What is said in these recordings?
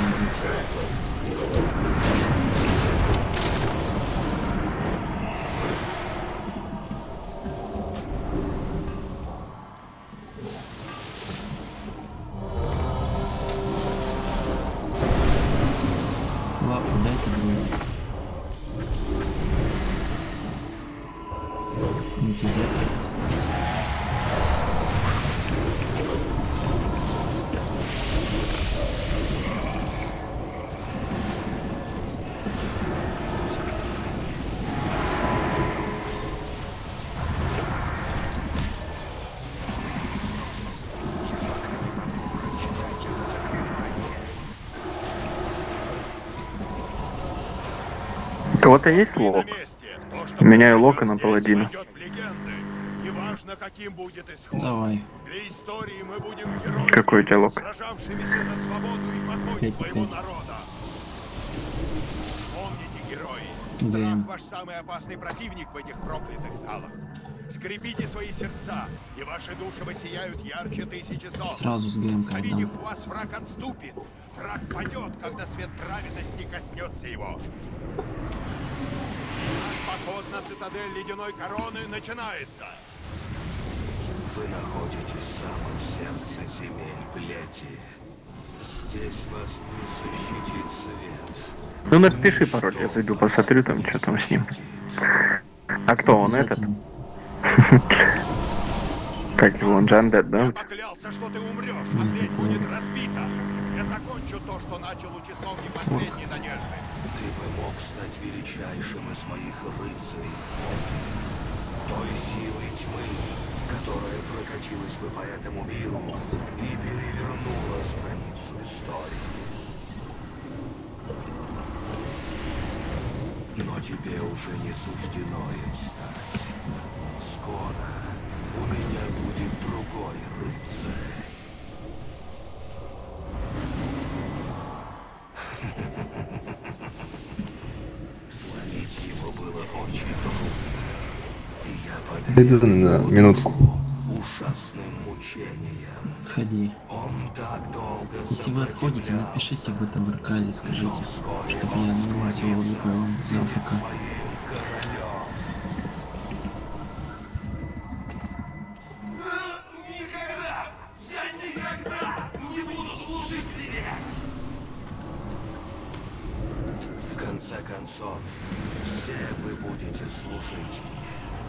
Лапу дайте двое. Интересно. У кого-то есть лок? Меняю лока на паладина. Неважно, каким будет исход. Давай. Для истории мы будем героями, Какой у тебя лок? сражавшимися за свободу и покой 5,5. своего народа. Помните, герои, ГМ. страх ваш самый опасный противник в этих проклятых залах. Скрепите свои сердца, и ваши души воссияют ярче тысячи солнц. Сразу с ГМ отдам. Завидев вас, враг отступит. Враг падет, когда свет праведности коснется его. Наш поход на цитадель Ледяной Короны начинается. Вы находитесь в самом сердце земель Плети. Здесь вас не защитит свет. Ну напиши пароль, я зайду посмотрю там, что там с ним. А кто он этот? Как его, он Джандет, да? Я поклялся, что ты умрешь, а плеть будет разбита. Я закончу то, что начал у часовни последней надежды. Ты бы мог стать величайшим из моих рыцарей флота. Той силой тьмы, которая прокатилась бы по этому миру и перевернула страницу истории. Но тебе уже не суждено им стать. Скоро у меня будет другой рыцарь. Сломить его было очень трудно. И я Иду на минутку. ужасным мучением. Сходи. Он так долго Если вы отходите, напишите в этом РК, скажите, чтобы я не носил его за АФК. В конце концов, все вы будете служить мне.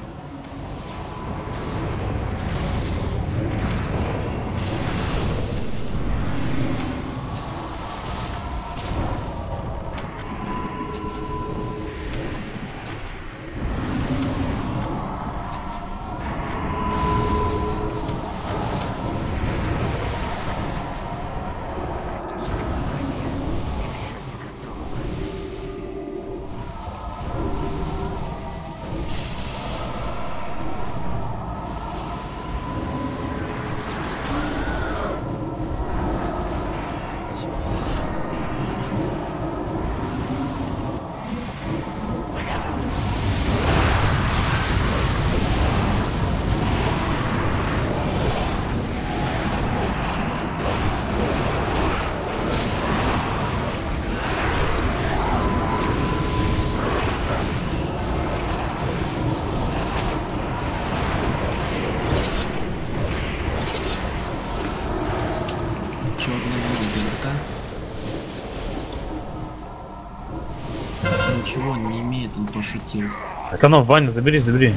Ничего он не имеет, он пошутил. Так оно, Ваня, забери, забери.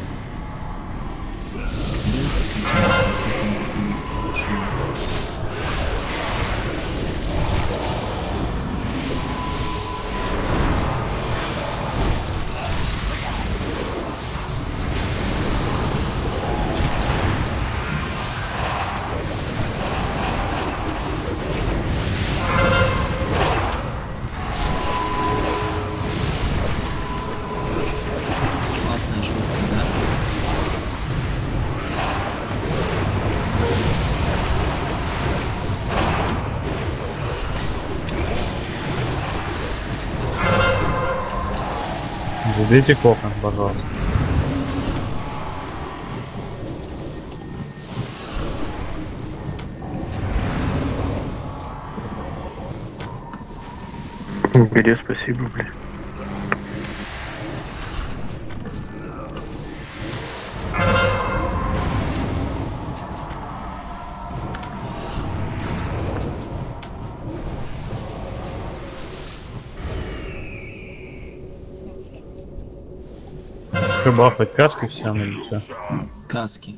Классная шутка, да? Забейте кокон, пожалуйста. Где спасибо, блядь. Бафать каской всем или что? Каски.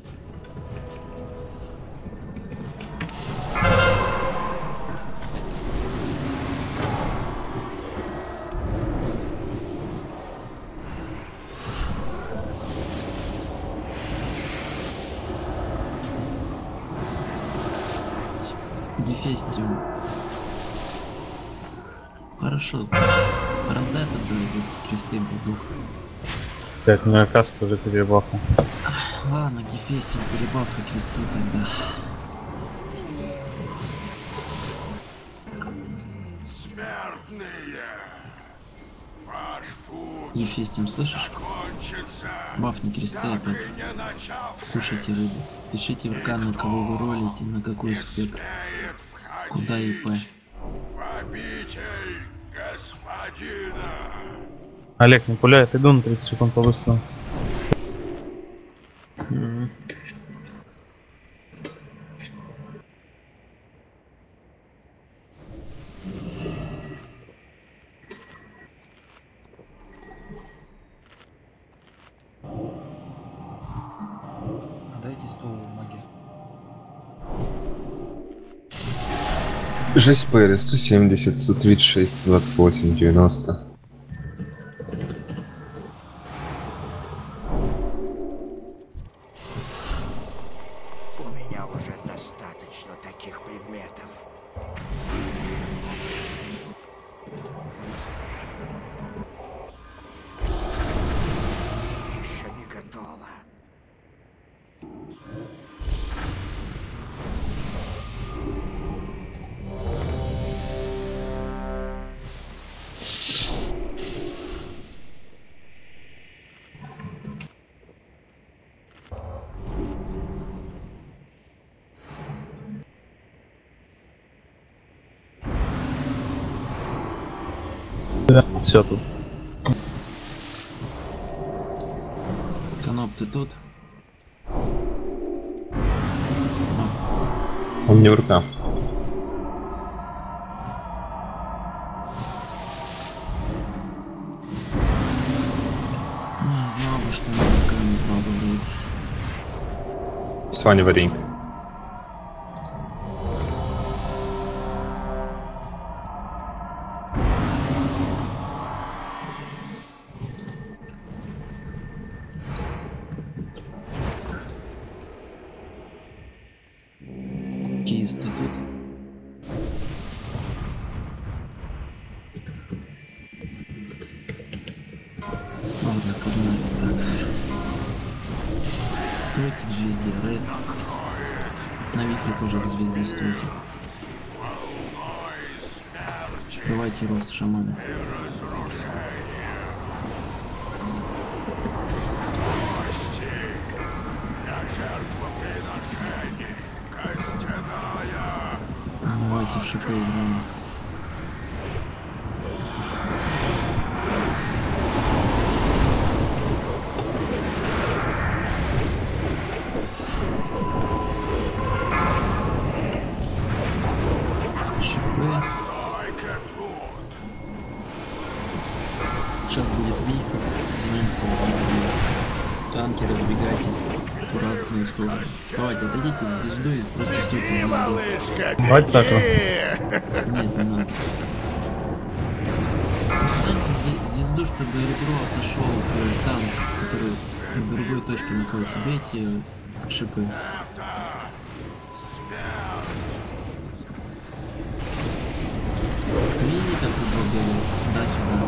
Дефестиум. Хорошо. Раздай тогда эти кресты, дух. Так, у меня каска уже перебафа. Ладно, Гефестиум, перебаф и кресты тогда. Смертные! Ваш путь Гефестиум, слышишь? кончится, Бафни кресты так опять. и не начавшись. Кушайте рыбу. Пишите в руках, на кого вы ролите, на какой спек. Смеет Куда ИП. входить в обитель господина. Олег, не пуляет, иду на 30 секунд по-быстрому. Дайте 100 маги. Жесть ПР 170, 136, 28, 90. У меня уже достаточно таких предметов. Еще не готово. Да, все тут. Каноп, ты тут? Он мне в руках. Не, знал бы, что на руками правда будет. С вами варенька. Кейс, ты тут? Ладно, погнали так. Стойте в звезде, Рейд. На вихре тоже в звезде стойте. Давайте рост шамана. Давайте в шипы играем. Шипы. Сейчас будет вихрь, становимся в звезде. Танки, разбегайтесь в разные стороны. Давайте, отойдите в звезду и просто стойте в звезде. Бать Саку. Нет, не надо. Встаньте в звезду, чтобы ребро отошел к танку, который в другой точке находится. Бейте шипы. Видите, как ребро бегает? Да-сюда.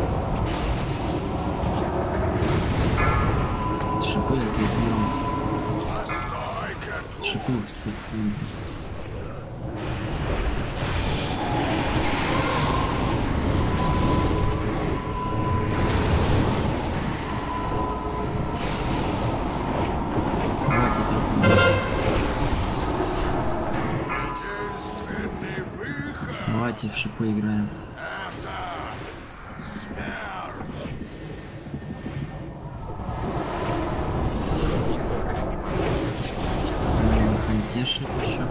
Шипы опять мимо. Шипы все в центре. Хватит раконосов. Давайте в шипы играем. Где шип еще?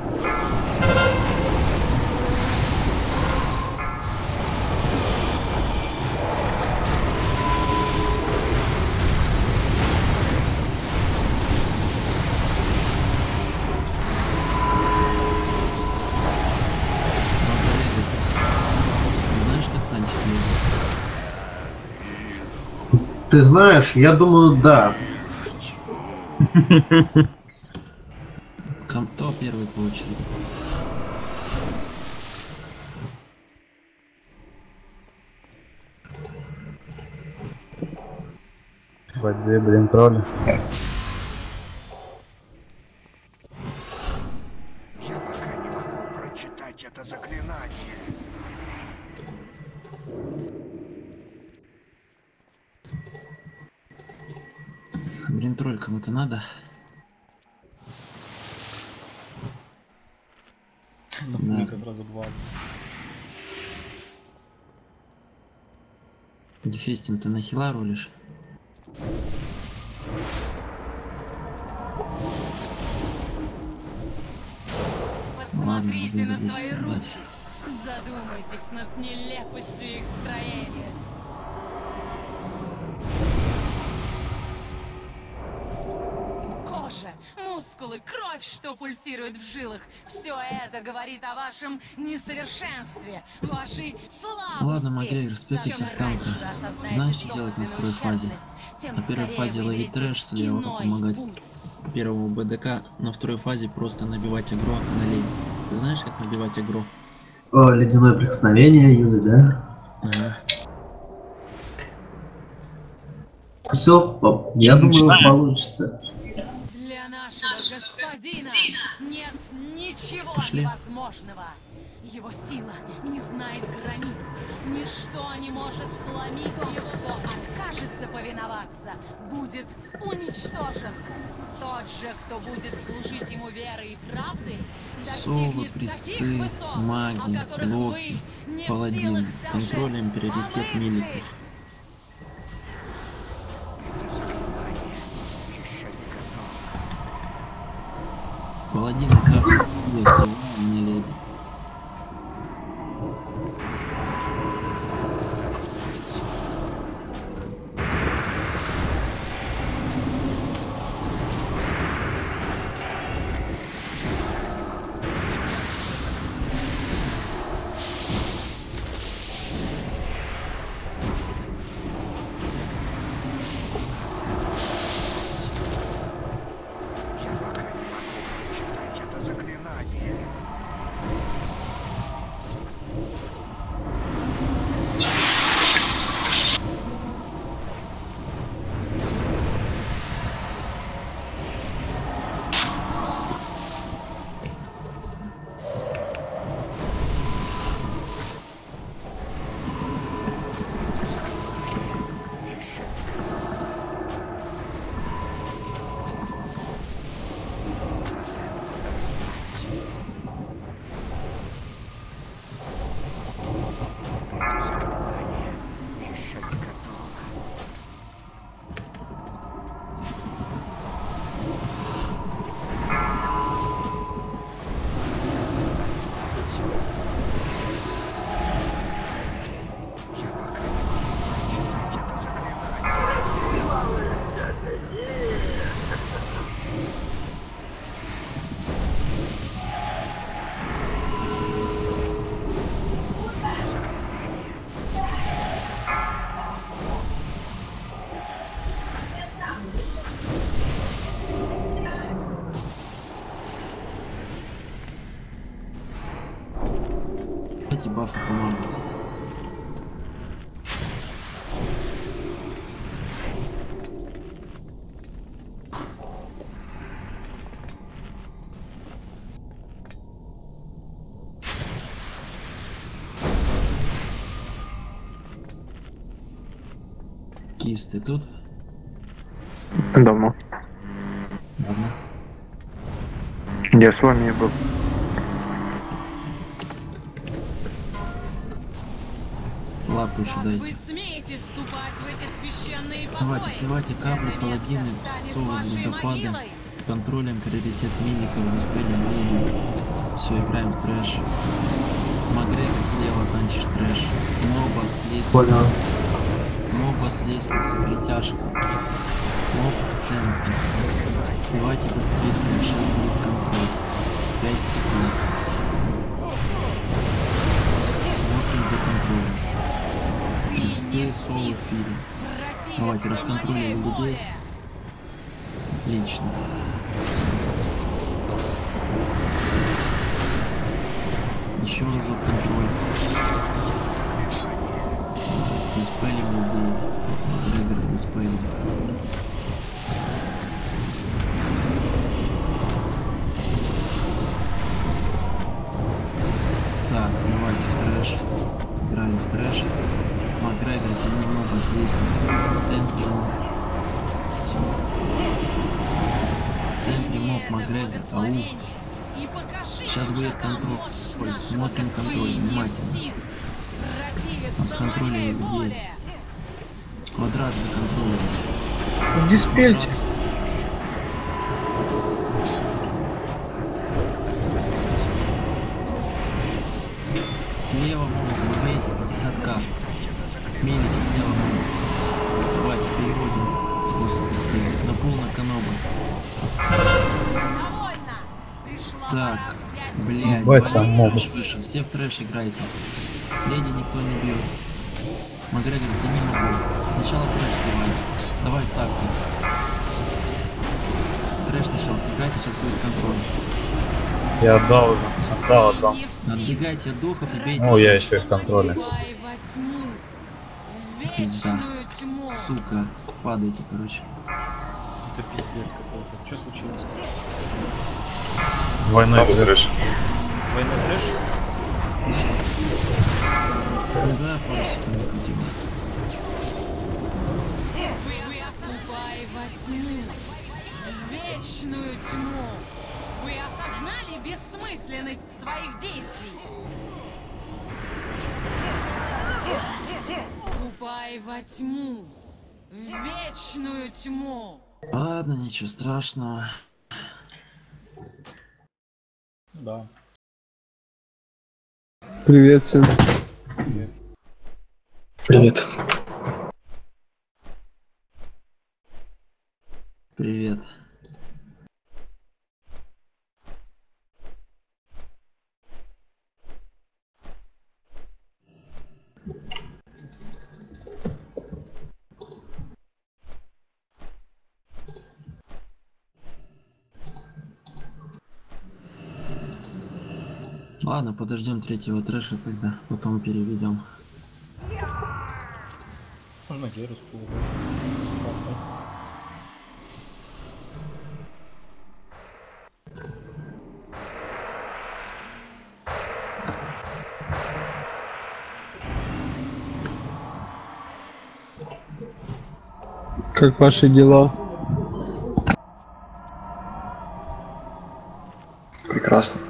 Ты знаешь, я думаю, да. Кто первый получил? Две, блин, тролли. Я пока не могу прочитать это заклинание. Блин, тролль кому-то надо. Да. Сразу два. Дефестим, ты на хила рулишь? Посмотрите Ладно, на можно свои за 10 руки. дать. Задумайтесь над нелепостью их строения. Кожа, мускулы, кровь, что пульсирует в жилах. Все это говорит о вашем несовершенстве, вашей слабости. Ладно, Макгрегор, спеки Чем сектанта. раньше вы осознаете Знаешь, что делать на второй собственную фазе? ущербность, тем На первой скорее фазе ловить выберите трэш слева, иной помогать путь. первому БДК, на второй фазе просто набивать агро на лень. Ты знаешь, как набивать агро? О, ледяное прикосновение, юзы, да? Ага. Все, я думаю, начинаем? получится. Для нашего господина нет ничего Пошли. невозможного. Его сила не знает границ. Ничто не может сломить его. Кто откажется повиноваться, будет уничтожен. Тот же, кто будет служить ему верой и правдой, Совы, достигнет кресты, таких высот, маги, о которых блоки, вы не в паладин. силах даже Контролем приоритет миликов. помыслить. Это заклинание еще не готово. Паладин капли сила, не леди. Я пока не могу прочитать это заклинание. Еще не готово. Это заклинание еще не готово. Я пока не могу прочитать это заклинание. Эти бафы помогут. Кис, ты тут? Давно. Ладно. Я с вами был. Лапу еще Как дайте. вы смеете ступать в эти священные покои? Давайте, сливайте капли, Это место паладины, станет совы, вашей звездопады. могилой. контролем приоритет миликов, диспелем леди. Все, играем в трэш. Макгрегор слева, танчишь трэш. Моба с лестницы. Понял. Моба с лестницы, притяжка. Моб в центре. Сливайте быстрее трэш, сейчас будет контроль. 5 секунд. Смотрим за контролем. Кресты, соло, фильм. Давайте расконтролим людей. Отлично. Еще разок контроль. Диспелим людей. Регор диспелим. Так, давайте в трэш. Сыграли в трэш. Макгрегор, тяни много с лестницы. В центре моб. В центре моб Макгрегор. Ау. Сейчас будет контроль. Ой, смотрим контроль. Внимательно. Расконтролили людей. Квадрат за контролем. Диспельте. Слева могут, вы видите, 50к. Мелики слева могут. Давайте переводим. Босса быстрее. На пол на каноба. Так, блядь, трэш вышел. Все в трэш играйте. Леди никто не бьет. Макгрегор, тяни могу. Сначала трэш сливай. Давай сакку. Трэш сначала сыграйте, сейчас будет контроль. Я отдал уже. Отдал. Отбегайте от духов и бейте. Ну, я еще и в контроле. Пизда. Сука. Падайте, короче. Это пиздец какой-то. Что случилось? Двойной трэш. Двойной трэш? Ну да, пару секунд не хватило. Ступай во тьму, в вечную тьму. Вы осознали бессмысленность своих действий? Ступай во тьму, в вечную тьму. Ладно, ничего страшного. Да. Привет всем. Привет. Привет. Ладно, подождем третьего трэша тогда, потом переведем. Можно Герус положить. Как ваши дела? Прекрасно.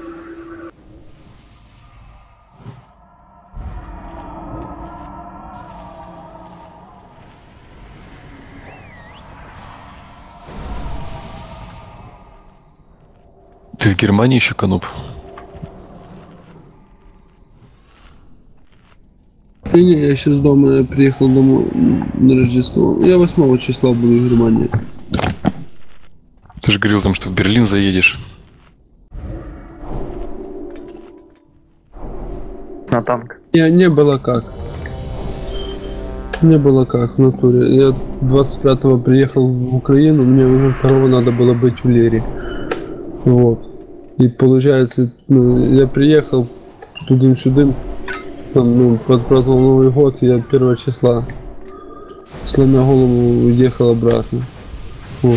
Ты в Германии еще, Кануб? Не, я сейчас дома, я приехал домой на Рождество. Я 8 числа буду в Германии. Ты же говорил там, что в Берлин заедешь. На танк. Не было как. Не было как в натуре. Я 25-го приехал в Украину, мне уже 2-го надо было быть в Лере. Вот. И получается, я приехал тудым-сюдым, отпраздновал Новый год, я 1 числа, сломя голову, уехал обратно. Вот.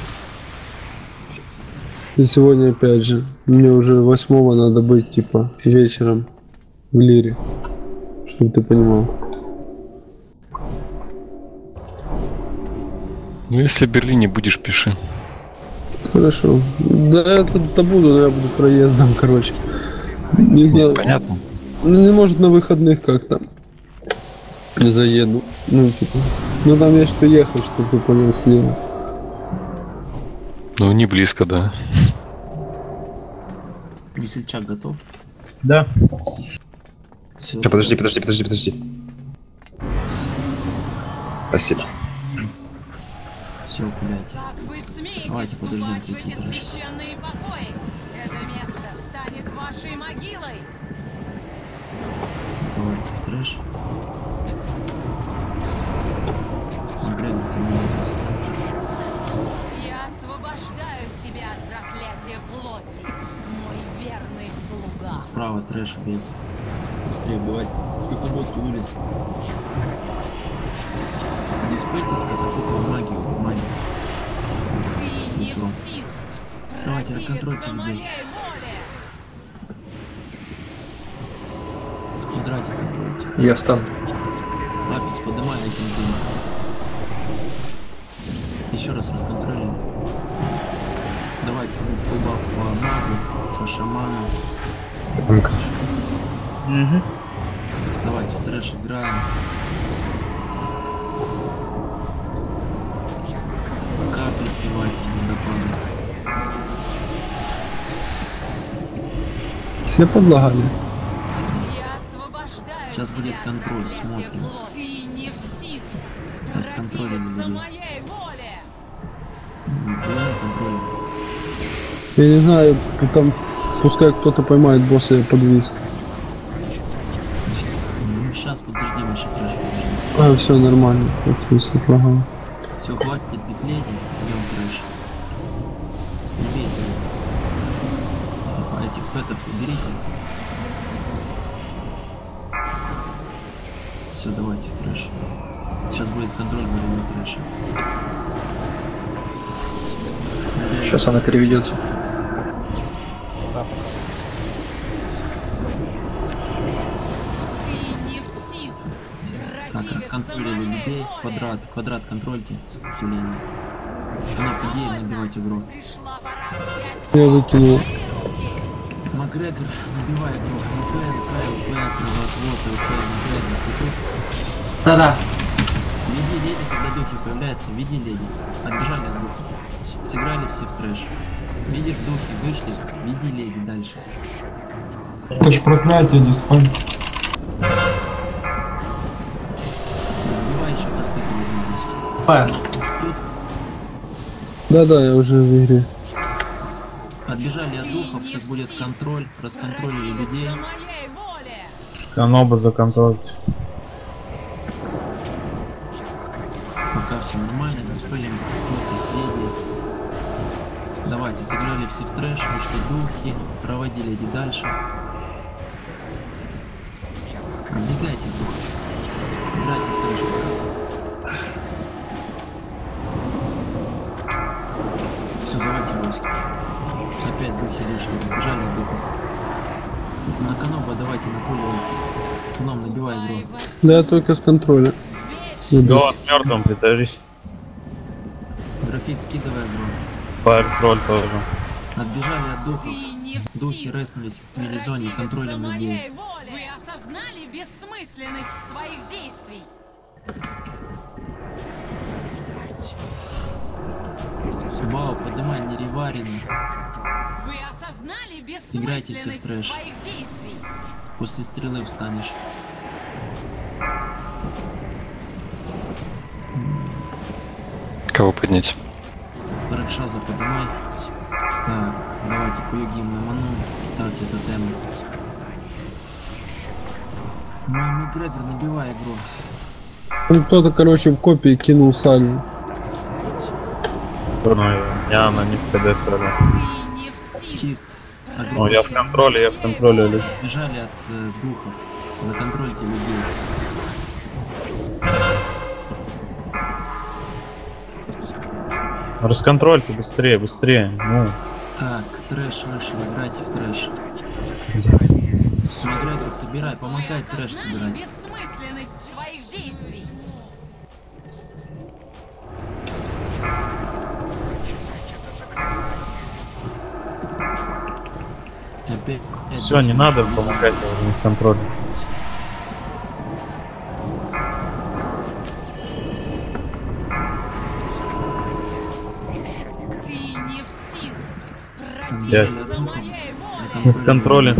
И сегодня опять же, мне уже 8-го надо быть, типа, вечером в Лире, чтобы ты понимал. Ну, если в Берлине будешь, пиши. Хорошо. Да, это буду, но я буду проездом, короче. Понятно. Не может на выходных как-то заеду. Ну, типа. Ну там я что ехал, чтобы ты понял, слева. Ну, не близко, да. Весельчак готов? Да. Все. Подожди. Спасибо. Все, гуляйте. Как вы смеете Давайте подождем вступать в третий эти этаж. священные покои? Это место станет вашей могилой. Давайте в трэш. Макгрегор, ты не с центра. Я освобождаю тебя от проклятия плоти, мой верный слуга. Справа трэш убейте. Быстрее убивать. Кособокий вылез. Диспельте с кособокого магию. Магию. Ты не в Несу. силах Давайте, реконтрольте противиться людей. моей воле. В квадрате контрольте. Я встану. Лапис, поднимай этим дым. Еще раз расконтролим. Давайте фулбаф по магу, по шаману. Давайте в трэш играем. Капли сливайте звездопады. Все подлагали. Я освобождаю Сейчас будет тебя контроль, от проклятия смотрим. плоти. Ты не в силах Расконтролили противиться людей. моей воле. Прямой контроль. Я не знаю, там пускай кто-то поймает босса и подвис. Ну, сейчас подождем, еще трэш подождем. А, все нормально. Подвис, отлагал. Все, хватит петлей, идем трэш. Не бейте. А этих пэтов уберите. Все, давайте в трэш. Сейчас будет контроль во время трэша. Сейчас она переведется. Ты не в силах Так, противиться расконтролили моей людей. воле. Квадрат контрольте сопротивление. Кнопка Е набивать игру. Пришла пора взять Я выкинул. Макгрегор, набивай игру. ЛП, кровотвод, ЛП, Макгрегор, ты тут? Да-да. Веди леди, когда духи появляются, веди леди. Отбежали от духа. Сыграли все в трэш. Видишь, духи вышли, веди леди дальше. Это ж проклятие, диспель. Разбивай еще косты по возможности. Пай. Да-да, я уже в игре. Отбежали от духов, сейчас будет контроль, расконтролили людей. моей воле. Каноба законтролить. Пока все нормально, диспелим какие-то следы. Давайте, сыграли все в трэш, вышли духи, проводили леди дальше. Отбегайте в дух. Играйте в трэш. Все, давайте рост. Опять духи вышли, бежали от духов. На каноба давайте напуливайте. Каном набивай игру. Да, я только с контроля. Да, с мертвым притащись. Графит скидывай игру. Фаертроль тоже. Отбежали от духов. Духи реснулись в милизоне, контролем людей. Вы осознали бессмысленность своих действий? Бау, поднимай Нереварина. Вы осознали Играйте все в бессмысленность трэш. своих действий? После стрелы встанешь. Кого поднять? Ракшаза поднимай. Так, давайте поюгим на ману. Ставьте тотемы. Макгрегор, набивай игру. Ну, кто-то, короче, в копии кинул сальву. Ну, я на них КД-сали. Кис. Ну, я в контроле, Олег. Бежали от духов. Законтрольте людей. Расконтрольте быстрее. Ну. Так, трэш вышел, играйте в трэш. Макгрегор, собирай, помогай трэш собирать. Бессмысленность своих действий. Опять. Все, не надо помогать в контроле. Ты не в 5. В контроле.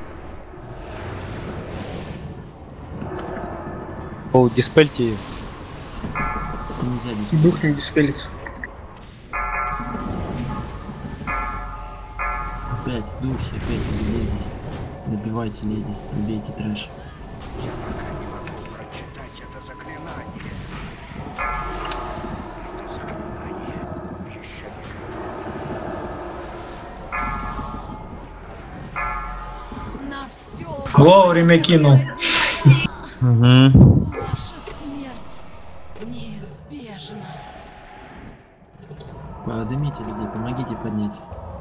О, диспельте ее. Нельзя диспелить. Дух не диспелится. Опять духи, опять леди. Добивайте леди, убейте трэш. Прочитать это заклинание. Это заклинание еще не готово. На все. Вовремя кинул. Угу. Ваша смерть неизбежна. Поднимите людей, помогите поднять.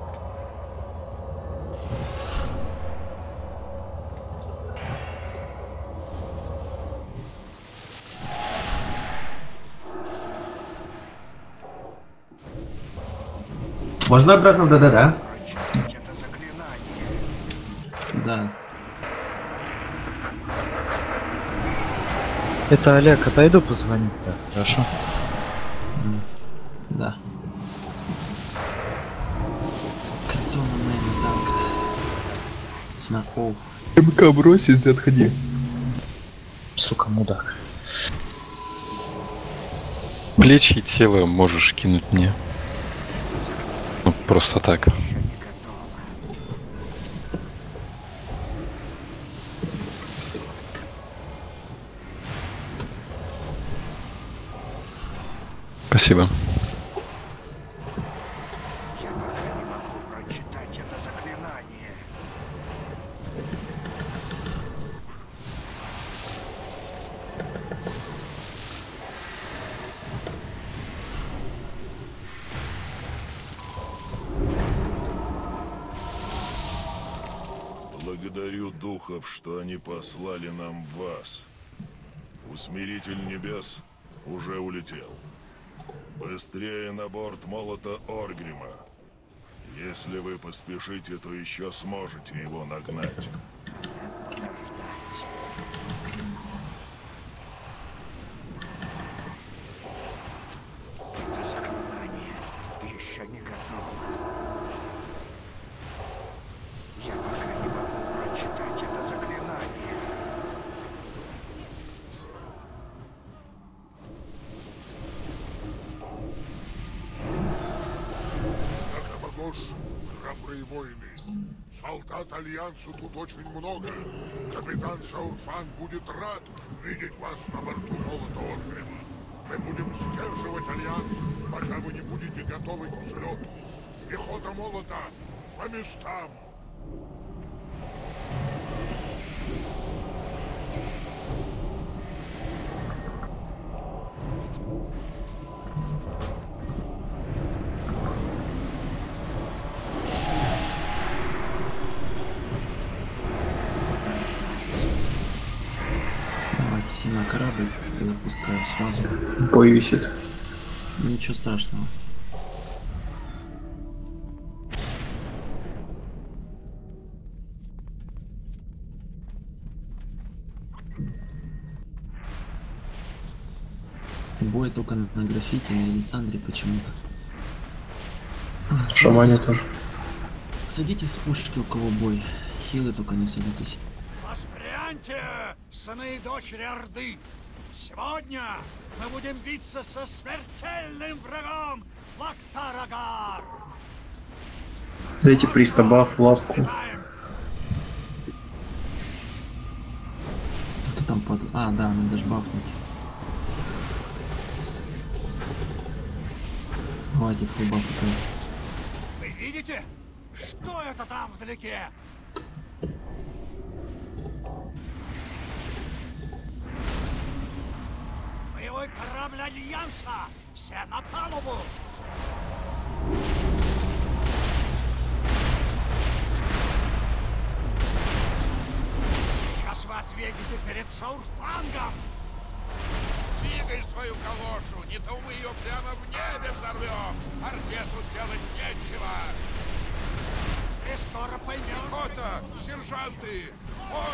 Можно обратно ДД, да? Прочитать это заклинание. Да. Это Олег, отойду позвонить, да? Хорошо. Да. Кольцо на мэне, танк. На оф. МК бросить, отходи. Сука, мудак. Плечи и тело можешь кинуть мне. Ну, просто так. Спасибо. Я пока не могу прочитать это заклинание. Благодарю духов, что они послали нам вас. Усмиритель небес уже улетел. Быстрее на борт молота Оргрима. Если вы поспешите, то еще сможете его нагнать. Это заклинание еще не готово. Я пока не могу прочитать это заклинание. Богош, храбрые воины. Солдат Альянсу тут очень много. Капитан Саурфан будет рад видеть вас на борту молота Оргрима. Мы будем сдерживать Альянс, пока вы не будете готовы к взлету. Пехота молота по местам. Давайте все на корабль. Запускаю сразу. Бой висит. Ничего страшного. Бой только на граффити, на Элисандре почему-то. Шамане тоже. Садитесь с пушечки, у кого бой. Хилы только не садитесь. Воспряньте, сыны и дочери Орды! Сегодня мы будем биться со смертельным врагом Лактарагар! Дайте приста баф, лапку. Кто там под... А, да, надо же бафнуть. Давайте фул баф. Вы видите? Что это там вдалеке? Боевой корабль Альянса! Все на палубу! Сейчас вы ответите перед Саурфангом! Двигай свою калошу, не то мы ее прямо в небе взорвем! Орде тут делать нечего! Ты скоро поймешь! Пехота! Сержанты! Ой!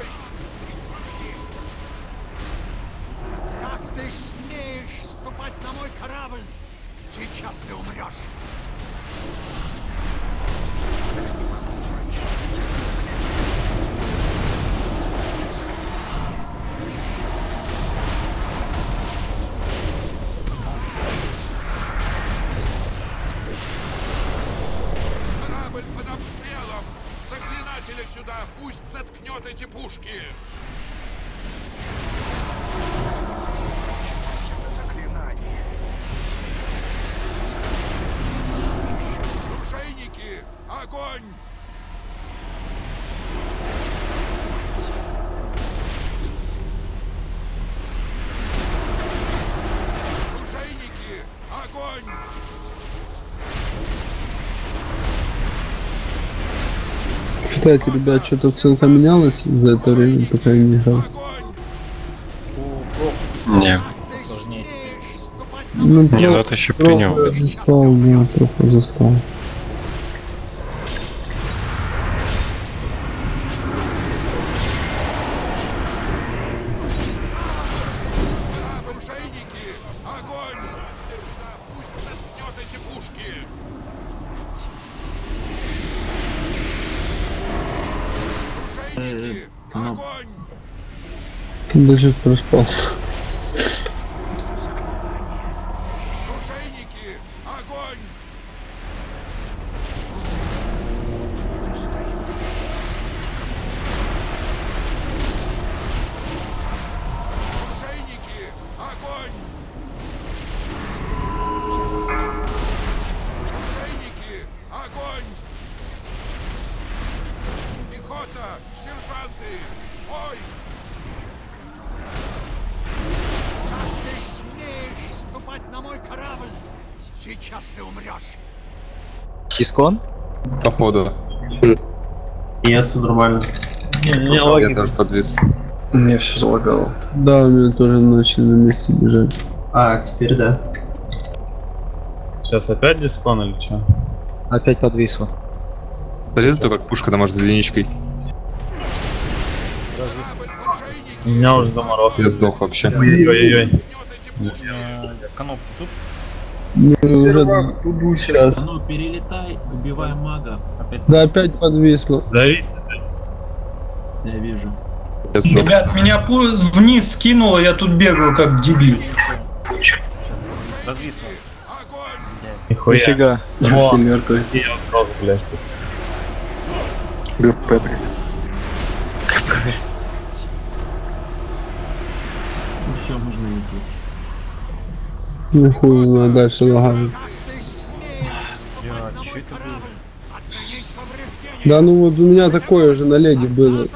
Как ты смеешь ступать на мой корабль? Сейчас ты умрешь! Корабль под обстрелом! Заклинателя сюда! Пусть заткнет эти пушки! Оружейники! Огонь! Оружейники! Огонь! Кстати, ребят, что-то оценка менялась за это время, пока я не играл. Не. Ну, Не, ну это еще при нем. Застал, да, профу застал. Оружейники! Огонь! Сюда! Пусть заткнет эти пушки! Оружейники! Огонь! Даже проспал. Оружейники! Огонь! Оружейники! Огонь! Оружейники! Огонь! Пехота! Сержанты! Ой! Как ты смеешь ступать на мой корабль? Сейчас ты умрешь. Искон? Походу. Нет, все нормально. Я тоже подвис. Мне все залагало. Да, у меня тоже начали на месте бежать. А, теперь да. Сейчас опять дискон или что? Опять подвисло. Подожди, то как пушка там может единичкой. У меня уже заморозка. Я сдох вообще. Ой-ой-ой. Канопку тут? Ну, уже сейчас. Ну, перелетай, убивай мага. Да, опять подвисло. Завис. Я вижу. Я сдох. Ребят, меня вниз скинуло, я тут бегаю как дебил. Развисло. Нифига. Все мертвые. И я сразу, блядь. ГП, блядь. Ну все, можно лететь. Нихуя, надо дальше лагает. Бля, что это было? Да ну вот у меня такое же на леди было.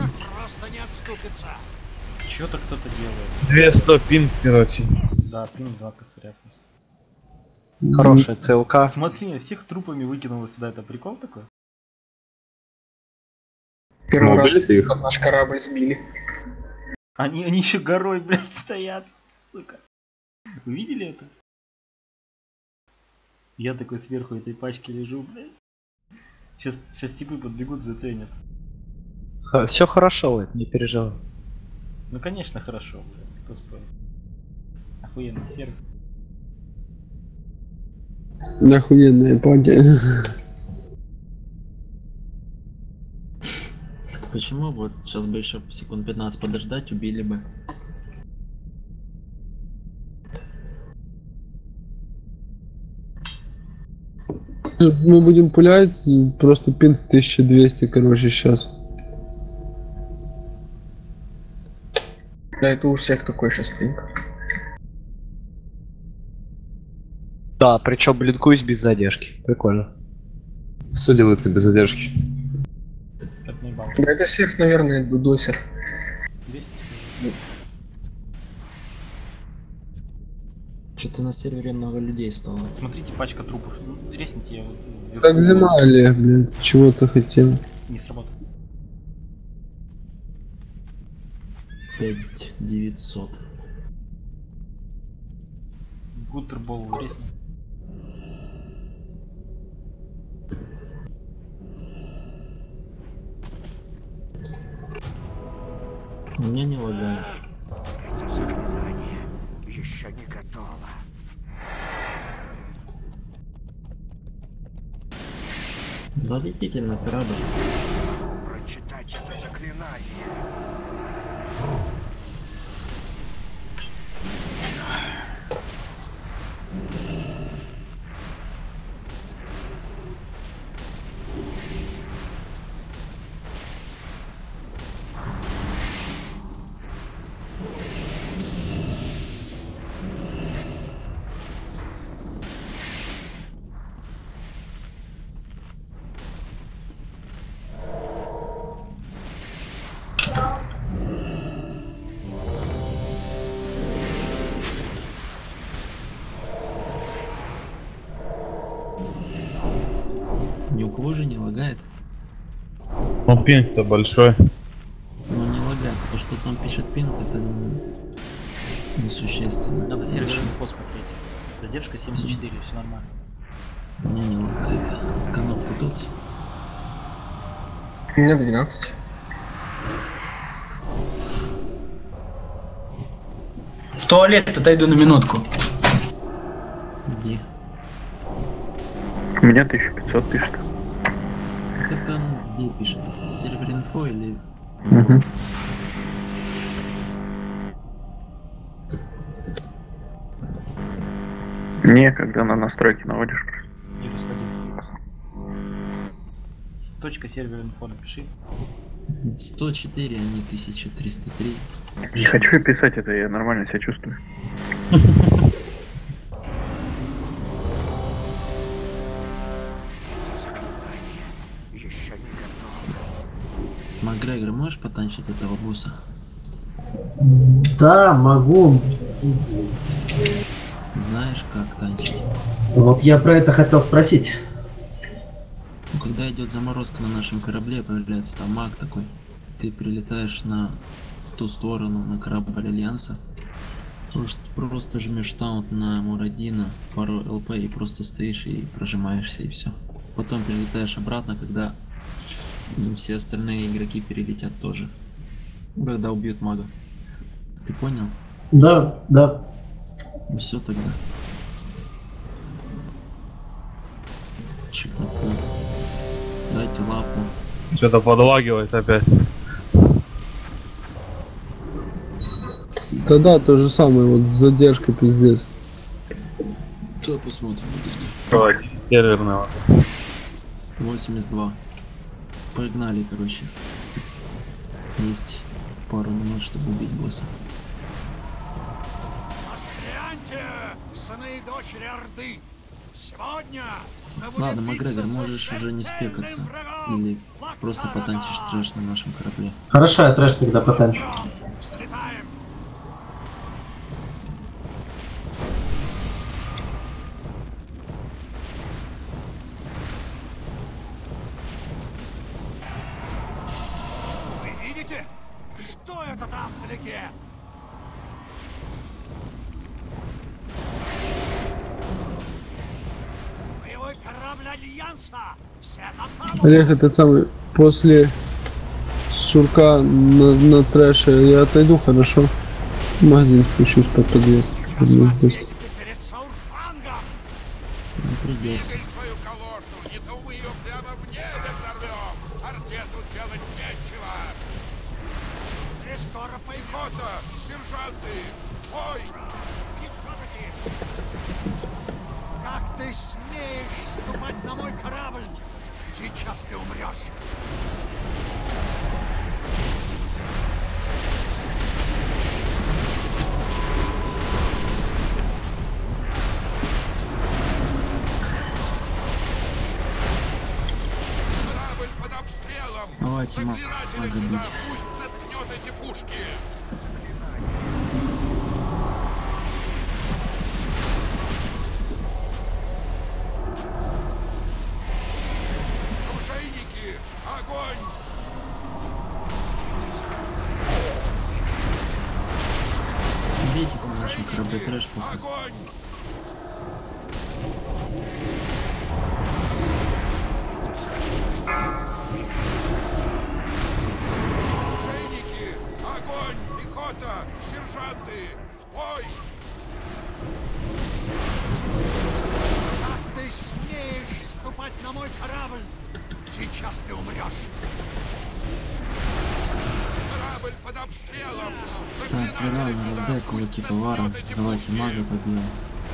Что-то кто-то делает. 200 пинг, короче. Да, пинг 2 косаря. Хорошая ЦЛК. Смотри, всех трупами выкинуло сюда. Это прикол такой? Первый раз убили ты их? наш корабль сбили. Они еще горой, блядь, стоят. Сука. Вы видели это? Я такой сверху этой пачки лежу, блядь. Сейчас типы подбегут, заценят. Все хорошо, Лэд, не переживай. Ну конечно хорошо, блядь, кто спорит. Охуенный сервер. Охуенная пати. Почему вот сейчас бы еще секунд 15 подождать, убили бы. Мы будем пулять, просто пинг 1200, короче, сейчас. Да, это у всех такой сейчас пинг. Да, причем блинкуюсь без задержки. Прикольно. Все делается без задержки. Так не бал. Да это всех, наверное, дудосят. 200. Что-то на сервере много людей стало. Смотрите, пачка трупов. Ну, резните, я вот... Как зима, Олег, блядь, чего ты хотел? Не сработал. 5900. Гутербол резни. У меня не лагает. Это заклинание еще не готово. Да летите на корабль. Прочитать это заклинание. Ни у кого же не лагает. Ну, пинг-то большой. Ну не лагает. То, что там пишет пинг, это несущественно. Надо серверный инфо смотреть. Задержка 74, все нормально. У меня не лагает. Кнопка тут. У меня 12. В туалет отойду на минутку. Где? У меня 1500 пишет. Так он где пишет? Сервер инфо или... Угу. Не, когда на настройки наводишь. Точка сервер инфо напиши. 104, а не 1303. Не хочу писать это, я нормально себя чувствую. Макгрегор, можешь потанчить этого босса? Да, могу. Знаешь, как танчить? Вот я про это хотел спросить. Ну, когда идет заморозка на нашем корабле, появляется там маг такой. Ты прилетаешь на ту сторону, на корабль Альянса. Просто жмешь таунт на Мурадина, пару ЛП и просто стоишь и прожимаешься, и все. Потом прилетаешь обратно, когда все остальные игроки перелетят тоже. Когда убьют мага. Ты понял? Да, да. Ну все тогда. Чекнуть. Дайте лапу. Что-то подлагивает опять. Да, то же самое, вот задержка пиздец. Что посмотрим? Давай, серверного. 82. Погнали, короче. Есть пару минут, чтобы убить босса. Воспряньте, сыны и дочери Орды! Сегодня Ладно, Макгрегор, можешь уже не спекаться. Или просто потанчишь трэш на нашем корабле. Хорошо, я трэш тогда потанчу. Взлетаем! Вы видите? Что это там вдалеке? Боевой корабль Альянса! Все на палубу! Олег, этот самый, после сурка на трэше я отойду, хорошо? В магазин спущусь под подъезд. Быстро. Перед Саурфангом! Не придется. Свою калошу, не то мы ее прямо в небе взорвем. Арте тут делать нечего. И скоро Пехота, сержанты, ой! И все-таки! Как ты смеешь ступать на мой корабль? Сейчас ты умрешь! Корабль под обстрелом! Давайте мага бить. Пусть заткнет эти пушки! Оружейники, огонь! Бейте по нашему корабле трэш, походу. Огонь! Оружейники, огонь! Пехота, сержанты, бой! Как ты смеешь ступать на мой корабль? реально раздай кулаки поварам. Давайте мага побьем.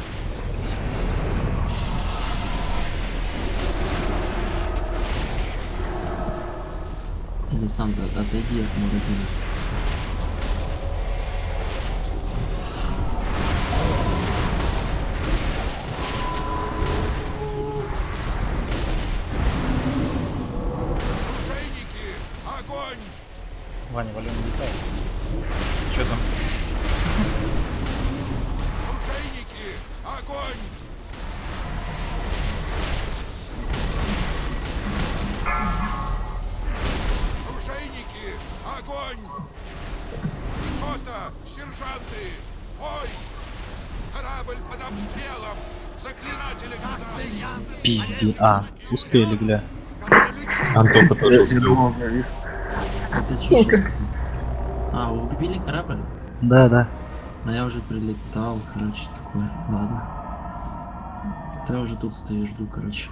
Или сам-то отойди от Мурадина. Ваня, валю не летает. Чё там? Оружейники! Огонь! Оружейники! Огонь! Пехота! Сержанты! Бой! Корабль под обстрелом! Заклинатели сюда! Пизди. А, успели, бля. Антоха тоже успел. Это чё? А, вы убили корабль? Да, да. А я уже прилетал, короче, такое. Ладно. Я уже тут стою, жду, короче.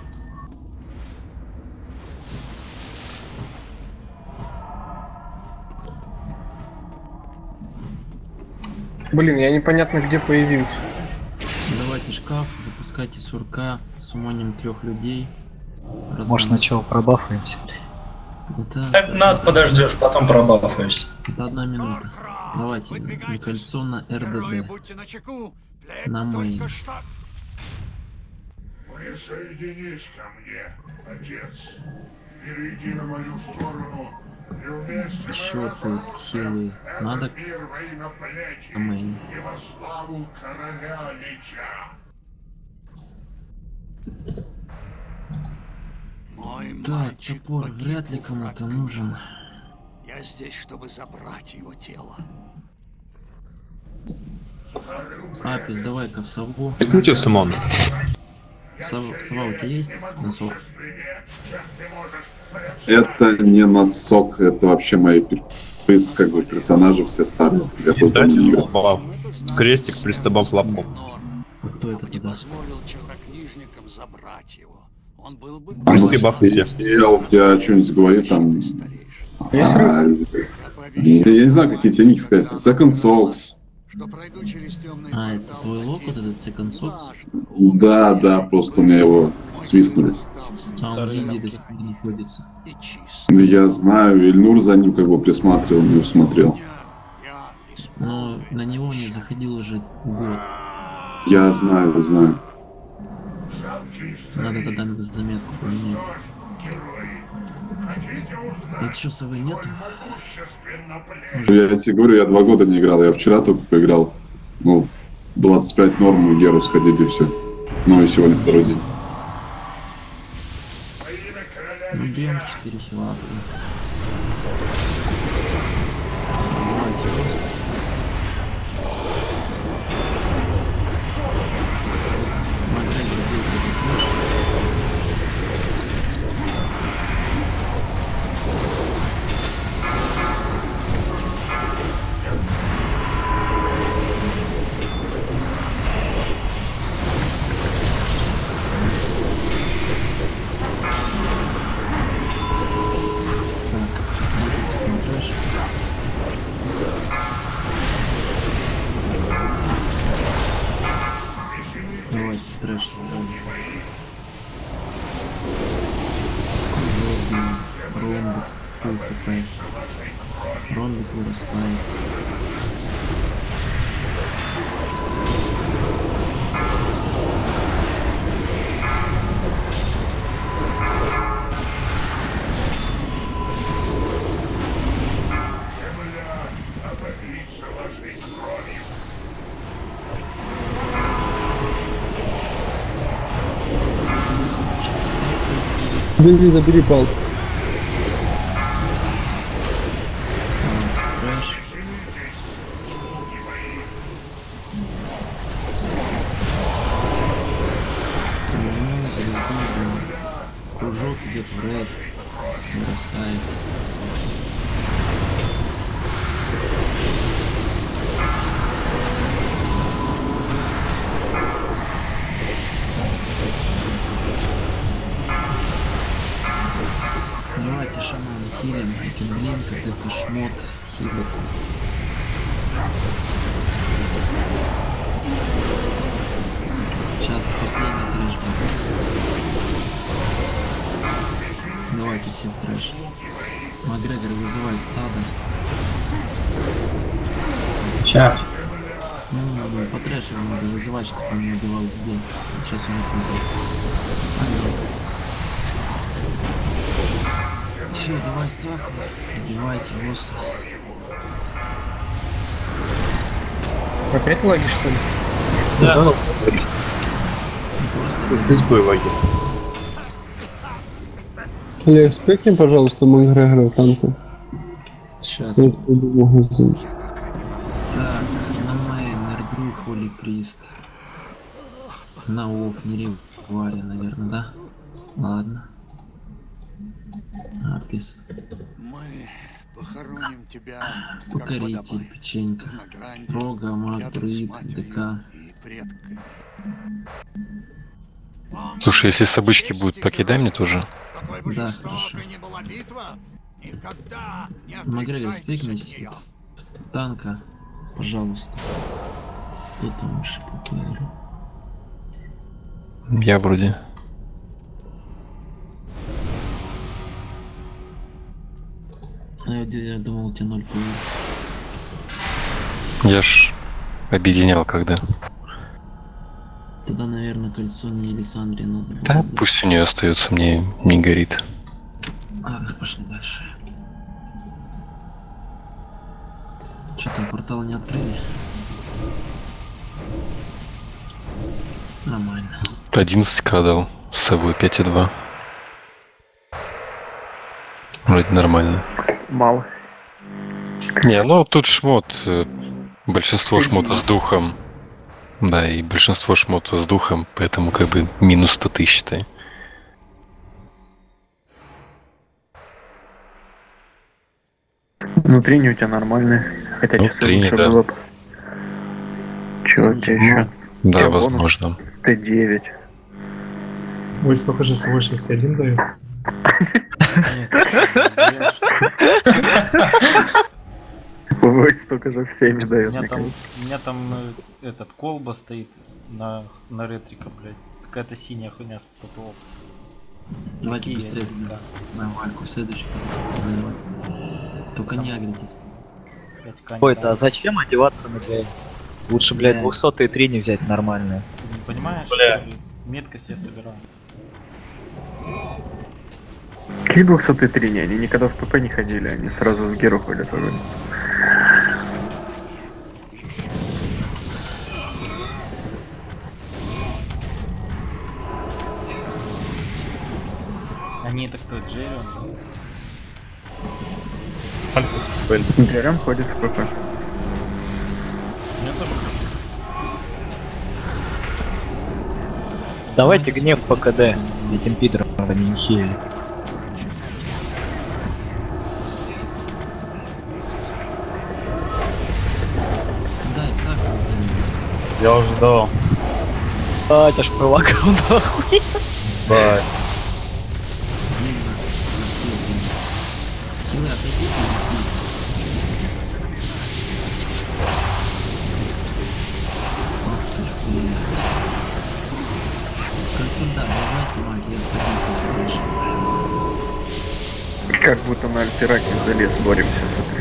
Блин, я непонятно где появился. Давайте шкаф, запускайте сурка, сумоним 3 людей. Может сначала пробафаемся, блядь. Это... Нас подождешь, потом пробафаешься. Это 1 минута. Давайте, кольцо на РДД. На мейн. Присоединись ко мне, отец. Перейди на мою сторону и вместе Чё ты, хилый? Надо на мейн. и во славу короля Лича. Так, топор вряд ли кому-то нужен. Я здесь, чтобы забрать его тело. Апис, давай-ка в сову. Пикните Симон. Сова у тебя есть? Носок? Это не носок, это вообще мои как бы персонажи все старые. Я просто не играю. Крестик, пристабав лапку. А кто это тогда? Чернокнижникам забрать его. Он был бы... Я у тебя что-нибудь говорит там. Я не знаю, какие тебе ники сказать. Second Souls. А, это твой лог, вот этот Second Souls? Да, просто у меня его свистнули. А он в Индии до сих пор находится. Я знаю, Ильнур за ним как бы присматривал, не усмотрел. Но на него не заходил уже год. Я знаю. Надо тогда заметку поменять. Это что, совы нету? Я тебе говорю, я 2 года не играл, я вчера только поиграл. Ну, в 25 норм и Геру сходили и все. Ну и сегодня 2-й день. Убьем 4 хила. Давайте рост. Давайте в трэш сыграем. Ромбик, пол хп. Ромбик вырастает. Забери палку. Кружок идет в рейд, вырастает. Давайте шаманы хилим, Айкенблинка, Депешмот, хилит. Сейчас последний трэш. Давайте все в трэш. Макгрегор, вызывай стадо. Сейчас. Ну, по трэшу надо вызывать, чтобы он не убивал людей. Вот сейчас он это будет. Все, давай саку. Убивайте босса. Опять лаги, что ли? Да. Просто без боя лаги. Олег, спекни, пожалуйста, Макгрегора в танку. Сейчас. Вот, могу сделать. Так, на мейн, Эрдру, Холи Прист. На Офф, не Ревари, наверное, да? Ладно. Апис. Мы похороним тебя, Покоритель, печенька. Рога, маг, друид, ДК. Слушай, если собычки будут, покидай мне тоже. Да, хорошо. Макгрегор, спекнись. Танка, пожалуйста. Кто там еще ППР? Я вроде. Я думал, у тебя 0 ПР. Я ж объединял когда. Тогда, наверное, кольцо не Элисандре надо. Да, пусть у нее остается, мне не горит. Ладно, пошли дальше. Что там, портал не открыли? Нормально. 11к дал с собой 5,2. Вроде нормально. Мало. Не, ну тут шмот. Большинство шмота с духом. Да, и большинство шмота с духом, поэтому как бы минус 100 тысяч, считай. Внутренние у тебя нормальные. Хотя часы лучше да. было бы. Чего у тебя еще? Да, возможно. Т9. Ой, столько же с 61 дают. Ой, столько же всеми дает. У меня там этот колба стоит на ретрика, блядь. Какая-то синяя хуйня с ППО. Давайте быстрее на вальку, следующий. Только не агритесь. Ой, да зачем одеваться на ГЛ? Лучше, блядь, 203 не взять нормальные. Ты не понимаешь, бля. Меткость я собираю. Какие 203 не? Они никогда в ПП не ходили, они сразу в Геру ходят вроде. Они это кто, Джеррион? Джеррион ходит в ПП. Мне тоже. Давайте гнев по КД, этим пидорам они не хилили. Дай сахар взяли. Я уже дал. А, это ж провокал нахуй. Да. Хилы, отойдите. Ах ты ж, блин. Консульта, давайте магия, отходите. Как будто на Альтераке за лес боремся, смотри.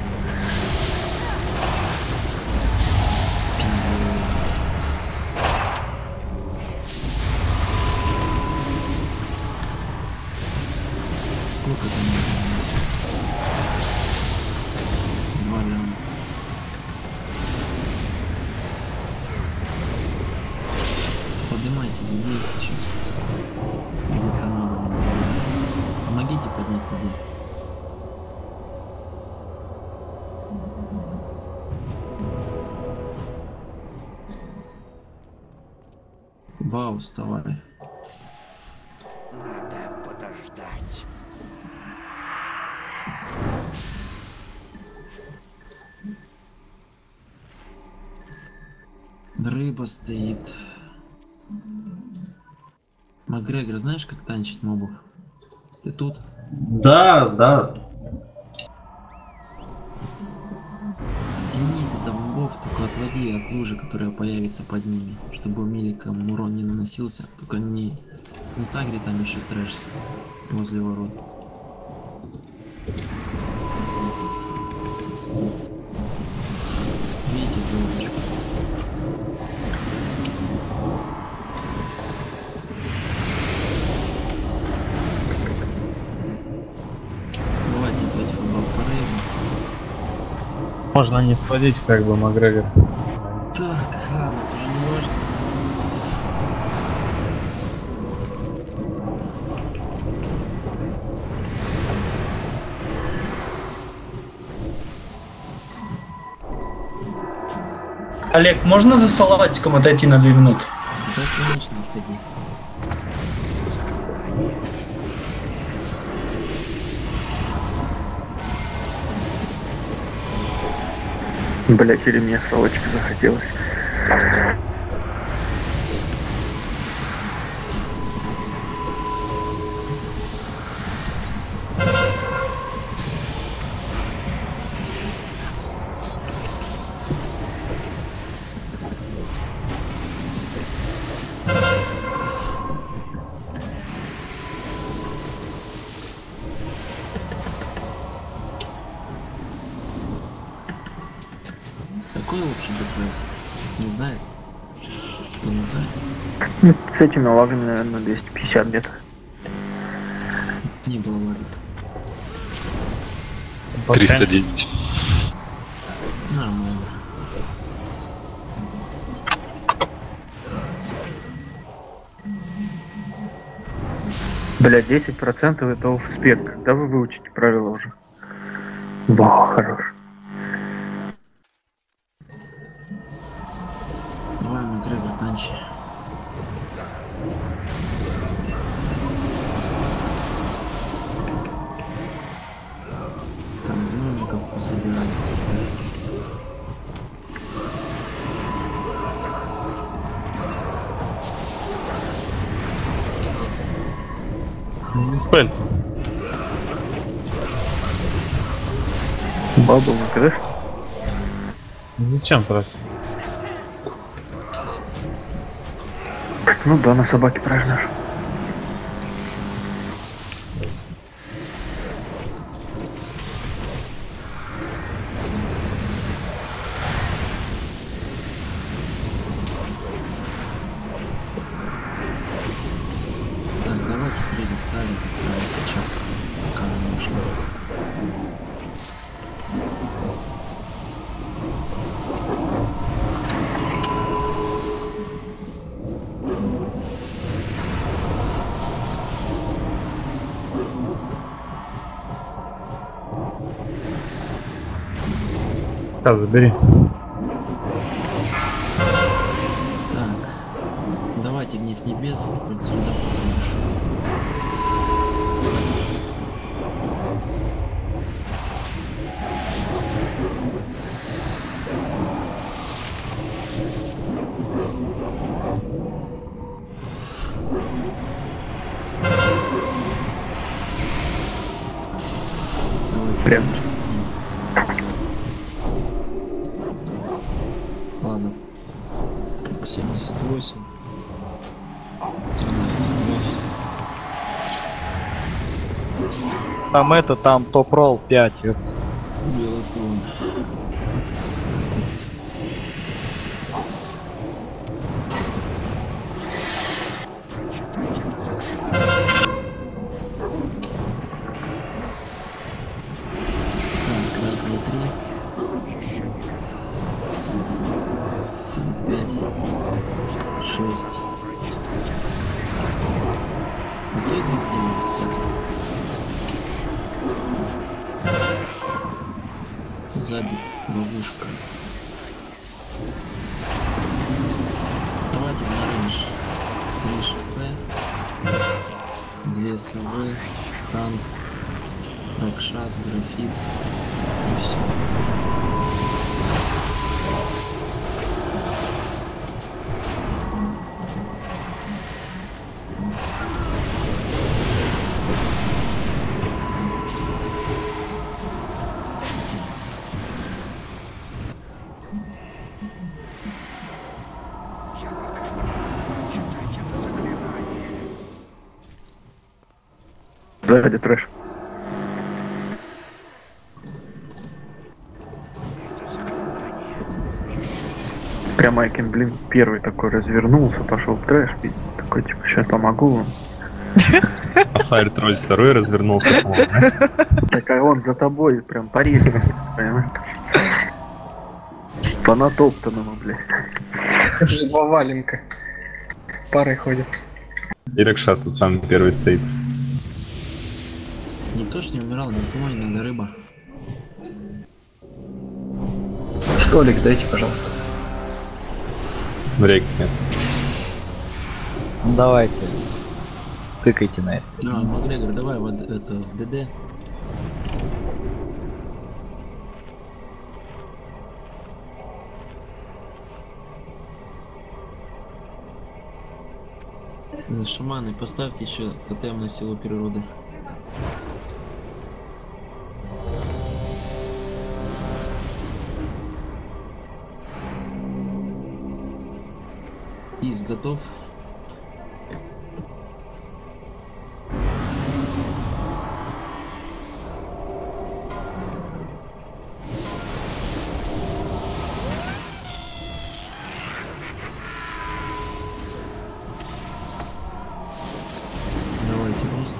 Сколько там у нас? 2 ляма. Поднимайте людей сейчас. Где-то надо. Помогите поднять людей. Вау, вставай. Надо подождать. Рыба стоит. Макгрегор, знаешь, как танчить мобов? Ты тут? Да, да. Тяни это давно отводи от лужи, которая появится под ними, чтобы меликом урон не наносился, только не сагри там еще трэш возле ворот. Видите, звездочку. Давайте опять футбол по рейду. Можно не сводить, как бы, Макгрегор. Так, ладно, это уже не важно. Олег, можно за салатиком отойти на 2 минуты? Да, конечно, отходи. Блять, или мне салочки захотелось. Какой общий ДПС? Не знает? Кто не знает? Ну, с этими лагами, наверное, 250 где-то. Не было лагов. 309. Нормально. Бля, 10% это офспек. Когда вы выучите правила уже? Ба, хорош. Давай, Макгрегор, танчи. Там гномиков пособирали. Здесь пальцы. Бабу накрыш? Зачем тратить? Ну да, на собаке прожнешь. Так, давайте переписали прямо сейчас, пока нам нужно. Так, забери. Так, давайте гнев небес, хоть сюда потом ушел. Прям. Ладно. 78. 92. Там это, там топ-ролл 5. Белотон. Так, раз, два, три. 5, 6. А кто из вас не кстати? Сзади ловушка. Давайте на рейндж. 3 ШП, 2 СВ, танк, ракшас, графит и все. Сзади трэш. Прям Айкин, блин, первый такой развернулся, пошел в трэш, и такой, типа, сейчас помогу вам. А Фаер Тролль второй развернулся, по-моему. Так, а он за тобой прям порезал, понимаешь? По натоптанному, блядь. Уже два валенка. Парой ходят. И Ракшас тут самый первый стоит. Никто ж не умирал, никому не надо рыба. Столик дайте, пожалуйста. Рейк нет. Давайте. Тыкайте на это. А, Макгрегор, давай вот это ДД. Шаманы, поставьте еще тотем на силу природы. Из готов. Давайте рост.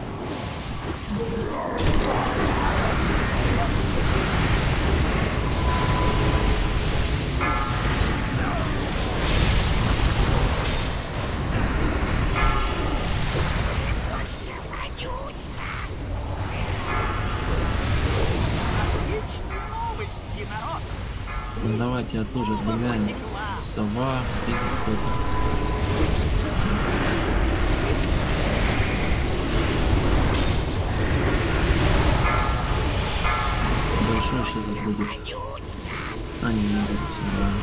Давайте оттуда отбегаем. Сова, признак кто-то. Большой сейчас будет. А, не надо, это все нормально.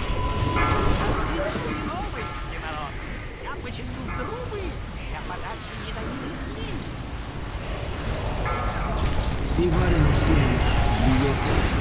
И Варин хилит, бьет.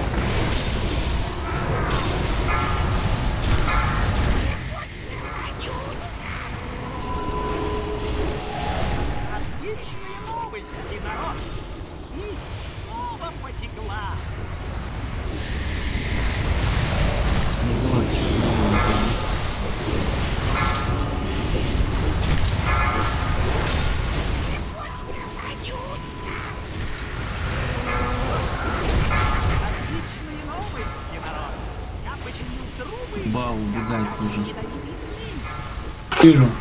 Бау убегает уже. Вижу.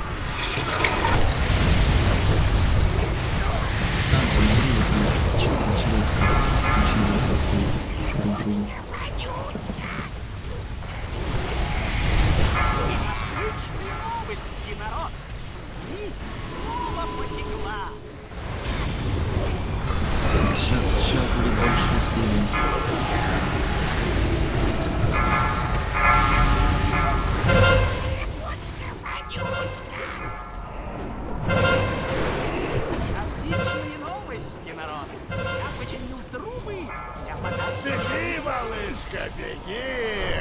Станция на время, там 4 человека. Очень много стоит. Друг друга. Сейчас будет большой следует. Отличные новости, народ! Я починил трубы! Я подальше... Беги, малышка, беги!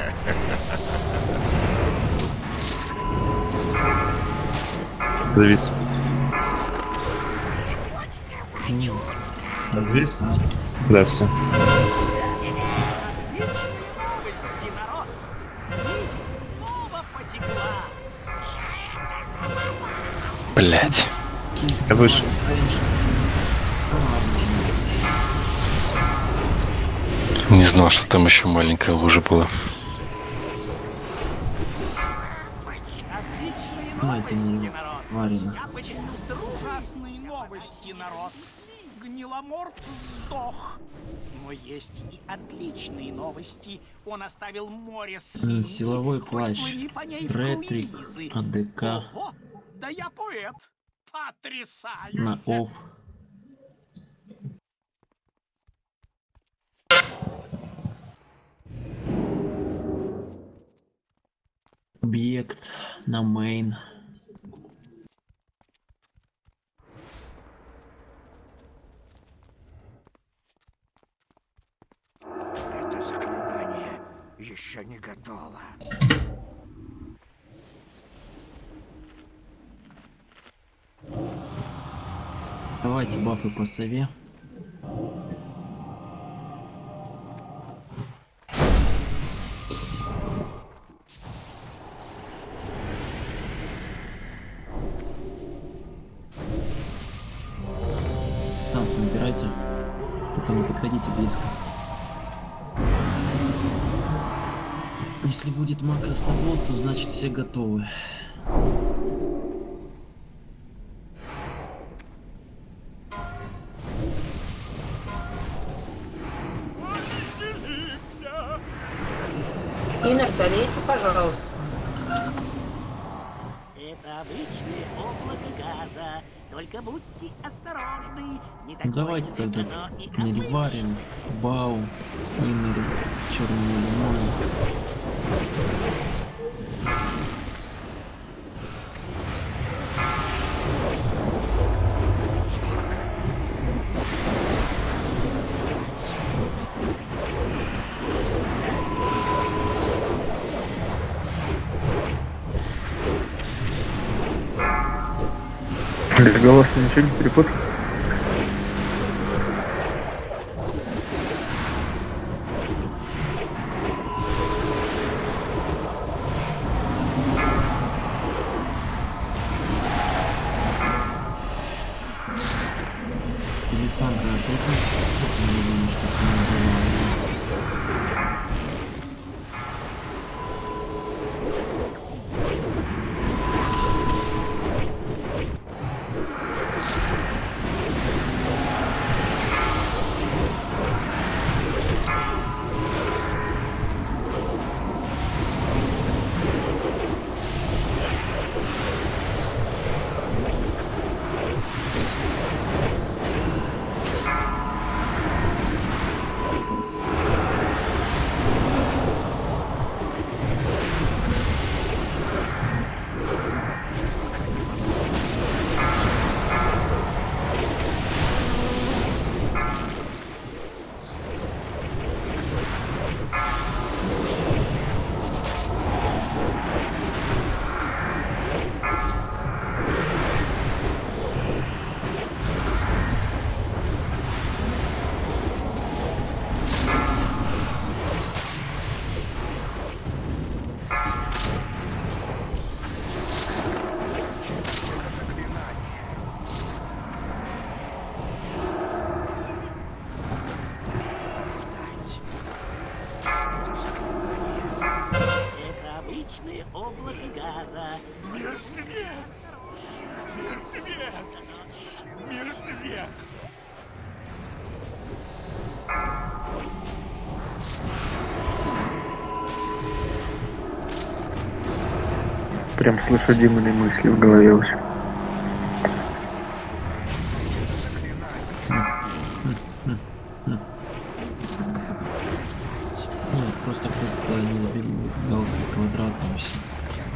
Завис. Завис? Да, все. Блять. Я вышел. Не знал, что там еще маленькая лужа была. Майте мне Варина. Ужасные новости, народ. Гниломорд сдох. Но есть и отличные новости. Он оставил море слизи. Силовой плащ. Ретрик, АДК. Ого, да я поэт. Потрясающе. На офф. Объект на мейн. Это заклинание еще не готово. Давайте бафы по сове. Станцию набирайте. Только не подходите близко. Если будет макрос на болт, то значит все готовы. Инер, залейте, пожалуйста. Это обычное облако газа. Только будьте осторожны. Не Ну, давайте тогда Нериварим, Бау, Иннер, Черный Лимон. Голосно ничего не перепутал. Лиссандра, отойди. Не думаю, что ты не была. Облако газа. Мертвец! Мертвец! Мертвец! Прям слышу Димины мысли в голове уже. Нет, просто кто-то не сбегался квадратом и все.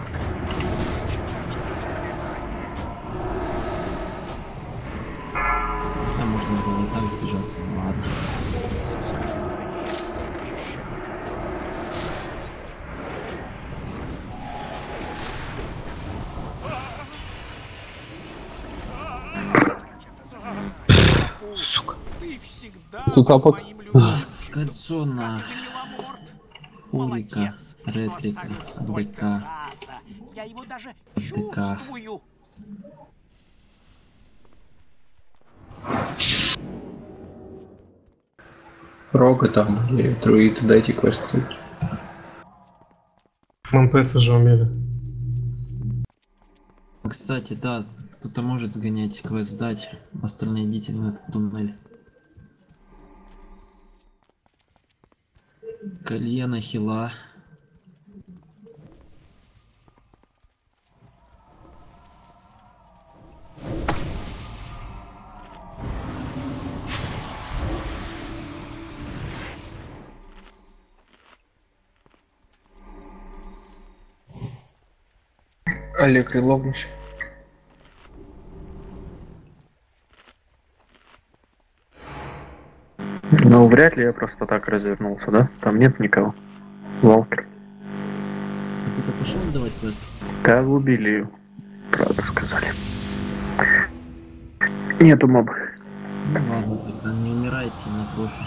Там можно было и так сбежаться, ну ладно. Сука. Ты всегда Тапок. Кольцо на Фурика, Ретрика, БК, Я его даже ДК. чувствую. Рога там, или друид, дайте квест. МПС уже умели. Кстати, да, кто-то может сгонять квест дать, остальные идите на этот туннель. Кольена хила. Олег Рилович. Ну, вряд ли я просто так развернулся, да? Там нет никого. Валкер. Кто-то пошел сдавать квест? Да, убили ее. Правда сказали. Нету моба. Ну ладно, тогда не умирайте на профи.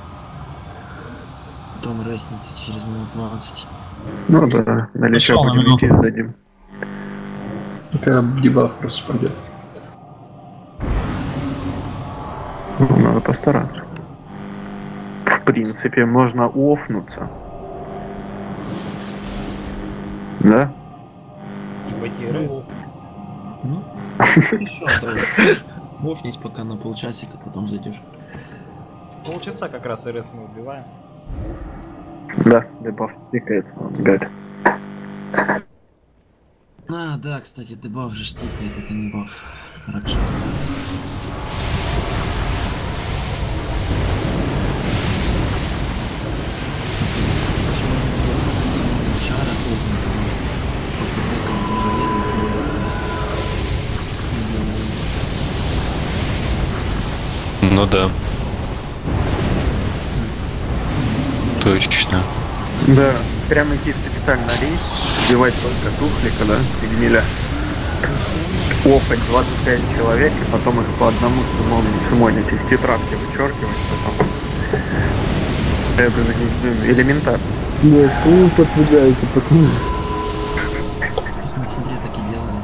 Потом рестница через минут 20. Ну да, наличие будем идти сдадим. Пока дебаф просто пойдет. Ну, надо постараться. В принципе, можно офнуться. Да? И пойти рейс. Ну, хорошо. Офнись пока на полчасика, потом зайдешь. Полчаса как раз РС мы убиваем. Да, дебаф тикает, он гад. А, да, кстати, дебаф же штикает, это не баф. Ракшас. Ну да. Точно. Да, прямо идти специально на рейс, убивать только туфлика, да, и гниля. Офать 25 человек, и потом их по одному суммонить, из тетрадки вычеркивать, потом. Это элементарно. Да, что вы подтверждаете, пацаны? На себе так и делали.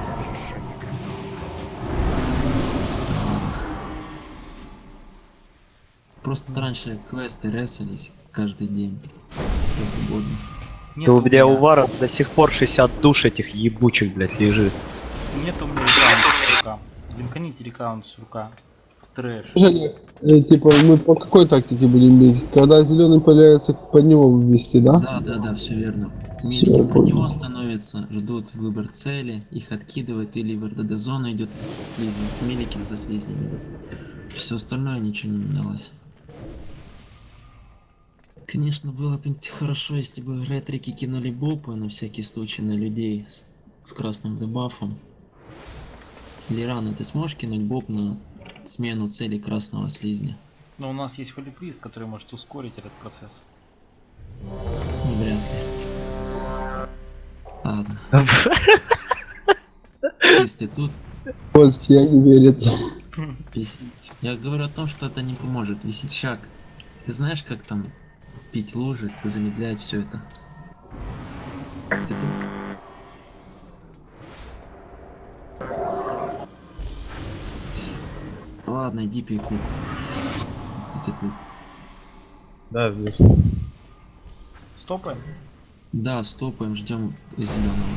Просто раньше квесты ресались каждый день. Как угодно. Да у меня у Вара до сих пор 60 душ этих ебучих, блядь, лежит. Нет у меня рекаунта с рука. Линканите рекаунт с рука. Трэш. Женя, типа, мы по какой тактике будем бить? Когда зеленый появляется, под него ввести, да? Да, все верно. Милики под него становятся, ждут выбор цели, их откидывают, или в РДД зону идет слизень. Милики за слизнем идут. Все остальное ничего не менялось. Конечно, было бы хорошо, если бы ретрики кинули бопы на всякий случай на людей с красным дебафом. Лирана, ты сможешь кинуть боп на смену цели красного слизня? Но у нас есть холиприст, который может ускорить этот процесс. Ну, вряд ли. Ладно. Если тут... Польский, я не верю. Я говорю о том, что это не поможет. Весельчак, ты знаешь, как там пить лужи, замедляет все это? Ты тут? Ладно, иди пей куб. Да, здесь. Стопаем? Да, стопаем, ждем зеленого.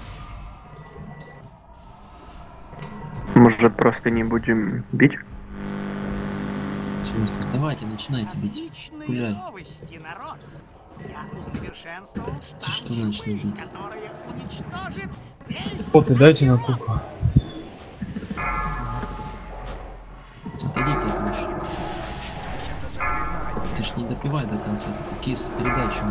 Может, просто не будем бить? В смысле? Давайте, начинайте бить. Гуляй. Новости, народ. Я усовершенствовал Что значит не бить? которые уничтожит весь... Вот и дайте на кубку. Отойдите от лучше. Ты ж не допивай до конца, такой кис, передачу.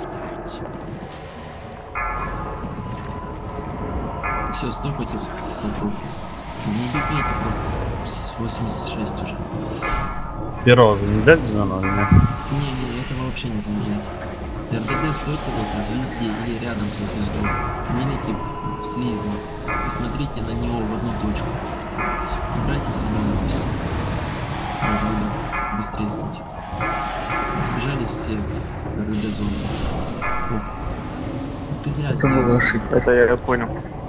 Все, стопайте по профи. Не допейте профи. 86 уже. Первого замедлять зеленого или нет? Не, этого вообще не замедлять. РДД стойте вот в звезде или рядом со звездой. Милики в слизне. И смотрите на него в одну точку. Играйте в зеленый все. Можно быстрее снять. Сбежали все в РДД зону. Ты зря сделал. Это я понял.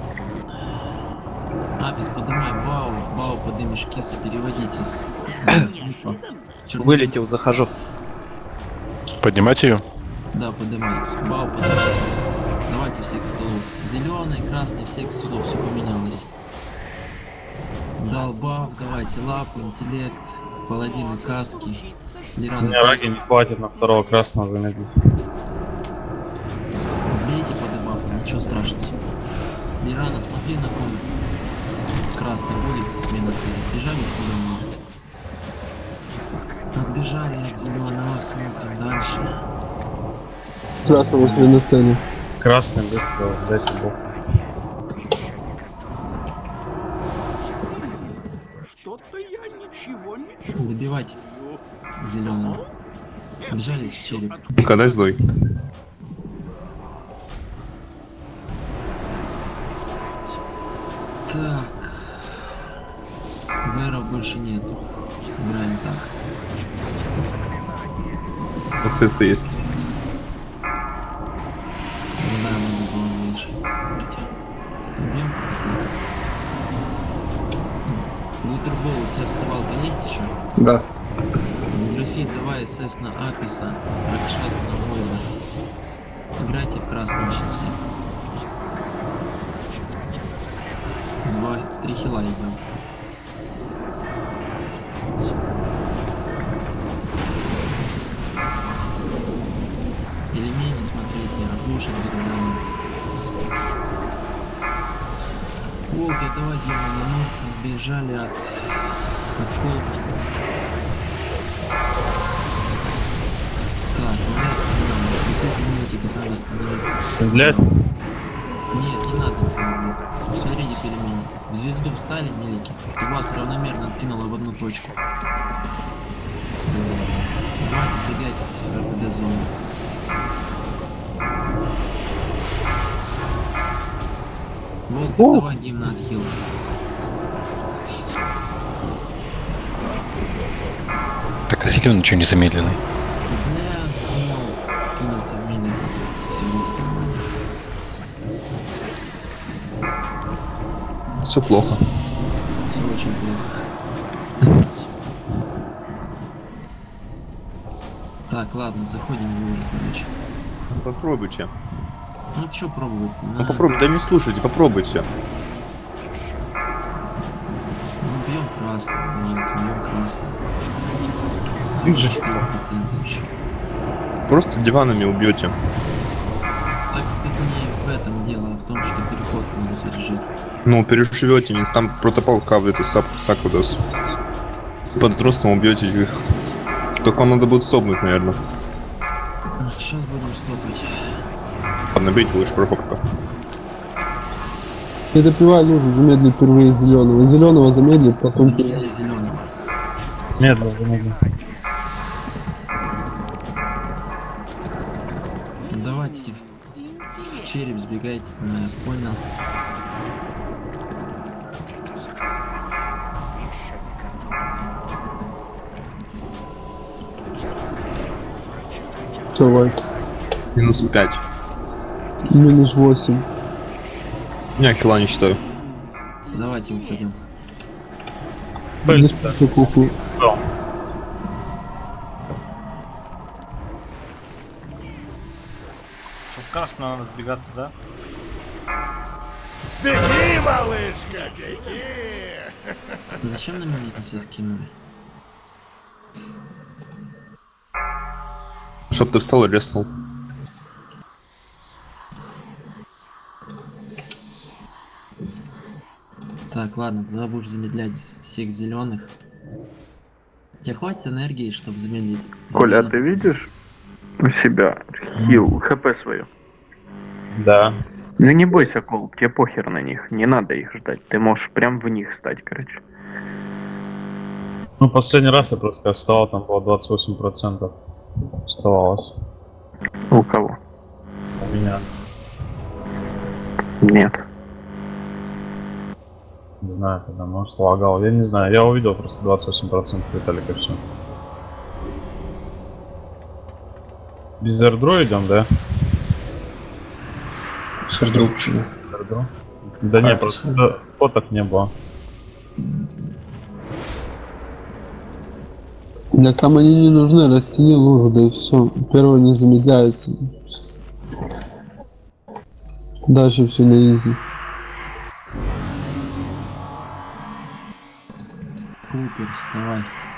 Апис, поднимай Бау поднимешь киса, переводите с... Вылетел, захожу. Поднимать ее? Да, поднимай. Бау, поднимай киса. Давайте все к столу. Зеленый, красный, все к столу, все поменялось. Дал баф, давайте лапу, интеллект, паладины, каски. Лираны, мне раги не хватит на второго красного замедлить. Бейте по дебафу, ничего страшного. Лирана, смотри на ком красный будет, смена цели. Сбежали с зеленого. Отбежали от зеленого, смотрим дальше. Красного смена цели. Красный быстро, дайте бог. Что-то я ничего не чую. Добивать зеленого. Бежали в череп. Когда злой? Так. ВРов больше нету. Играем так. СС есть. Да, надо было меньше. Убьем. Лутербол, у тебя оставалка есть еще? Да. Графит, давай СС на Аписа, Ракшас на Войда. Играйте в красном сейчас все. 2-3 хила идем. Пельмени смотрите, оглушат городами. Волки, давай демоны, ну, бежали от колбы. Так, блядь, сколько минутки, как надо становиться. Блядь. Нет, не надо остановить. Посмотрите перемену. В звезду встали мелики, и вас равномерно откинуло в одну точку. Давайте сбегайте с РТД зоны. Волк, давай гимн на отхил. Так, а зеленый ничего не замедленный. Кинется в меня. Все будет нормально. Все плохо. Все очень плохо. Так, ладно, заходим в лужу, короче. Попробуйте. Ну что пробовать? Ну попробуй, да не слушайте, попробуйте. Ну бьем красный, давайте, бьем красный. Слышишь? 4% еще. Просто диванами убьете. Так тут не в этом дело, а в том, что переход надо пережить. Ну, переживете, там протопал кавлет и сакудос. Под ростом убьете их. Только вам надо будет стопнуть, наверное. Сейчас будем стопать. Ладно, бейте лучше пропопка. Я допивай лужу, замедли впервые зеленого. Зеленого замедлит, потом зеленого. Медленно. Давайте в череп сбегайте, я понял. Все, лайк. Минус 5. Минус 8. Я хила не считаю. Давайте уходим. Что страшно, надо сбегаться, да? Беги, малышка, беги! Зачем на меня все скинули? Чтоб ты встал и резнул. Так, ладно, тогда будешь замедлять всех зеленых. Тебе хватит энергии, чтобы замедлить? Коля, а ты видишь у себя хил, хп свою? Да. Ну не бойся, Кол, тебе похер на них, не надо их ждать, ты можешь прям в них стать, короче. Ну, последний раз я просто вставал, там было 28% оставалось. У кого? У меня. Нет. Не знаю, когда, может, лагал. Я не знаю, я увидел просто 28% Виталика, и все. Без airdro идем, да? С airdro почему? Да не, просто фоток не было. Так там они не нужны, растяни лужу, да и все. Первое не замедляется. Дальше все на изи. Купер, вставай.